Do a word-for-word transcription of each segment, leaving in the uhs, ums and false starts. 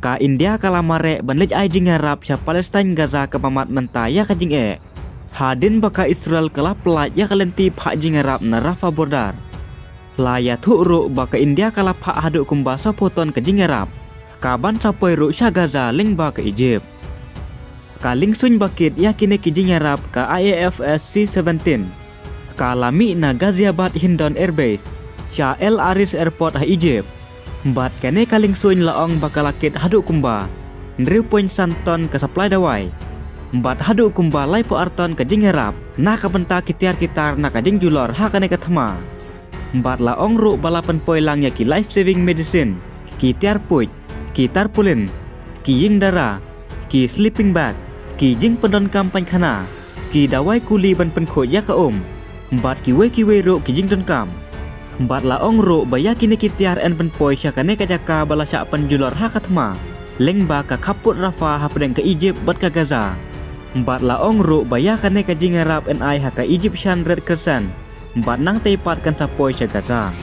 Ka India kalamare banlej ai jing Arab sya Palestine Gaza ke mamat mentaya ka jing e. Hadin baka Israel kala pelat ya kalenti phak jing Arab na Rafah border. Laya thu ru baka India kala phak haduk kumbasa poton ke jing Arab. Kaban sapoi ru sya Gaza ling ba ke Egypt. Ka ling suny bakit ya kini ke jing Arab ka I A F S C seventeen. Ka lami na Ghaziabad Hindon Airbase sya El Aris Airport ha Egypt. Bat kene kaling suin laong bakalakit haduk kumba nriu poin santon ke supply dawai. Bat haduk kumba lai po arton ke jing Arab na kabenta kitiar kitar na kading julor ha kane kathama. Bat laong ru balapan poi lang ya ki life saving medicine, ki tiar puj, ki tarpaulin, ki ying dara, ki sleeping bag, ki jing pendon kampany khana, ki dawai kuli ban pen khoj ya ka om. Bat ki we ki we ru ki jing don kam. Bat laong ru baya kini kitiar en penpoi syakane kajaka balasya penjulor ha kathma leng ba ka kaput Rafah ha pedeng ke Egypt bat ka Gaza. Bat laong ru baya kane ka jing Arab en ai ha ka Egyptian Red Crescent bat nang teipat kan sapoi sya Gaza.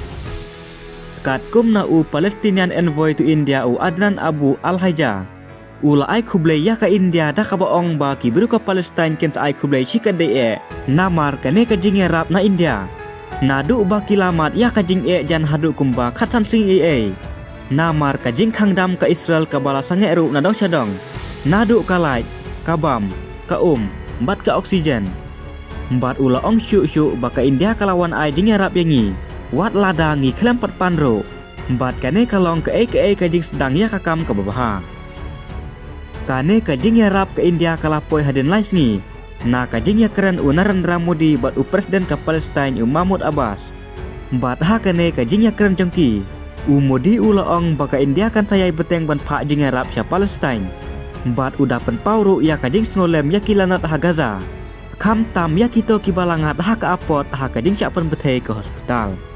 Kat kum na u Palestinian envoy to India u Adnan Abu Al-Haja ula ai khublei ya ka India da ka baong ba ki biru ka Palestine ken ai khublei shikade e namar kane ka jing Arab na India. Nadu ba kilamat ya kajing e jan hadu kumba khatan sing e e. Namar kajing khangdam ka Israel ka bala sange eru nadong syadong. Nadu kalai, kabam, ka um, bat ka oksigen. Bat ula ong syuk syuk ba ka India kalawan ai jing Arab yangi. Wat lada ngi klempat panro. Bat kane kalong ke e ke e kajing sedang ya kakam ka babaha. Kane kajing Arab ka India kalapoi hadin lais ngi. Na kajing ya keren u Narendra Modi bat u presiden ka Palestine u Mahmud Abbas. Bat ha kane kajing ya keren jongki. U Modi u laong baka India kan sayai beteng ban phak jing Arab sya Palestine. Bat u dapen pauru ya kajing snolem ya kilanat ha Gaza. Kham tam ya kito kibalangat ha ka apot ha kajing sya pen bethe ke hospital.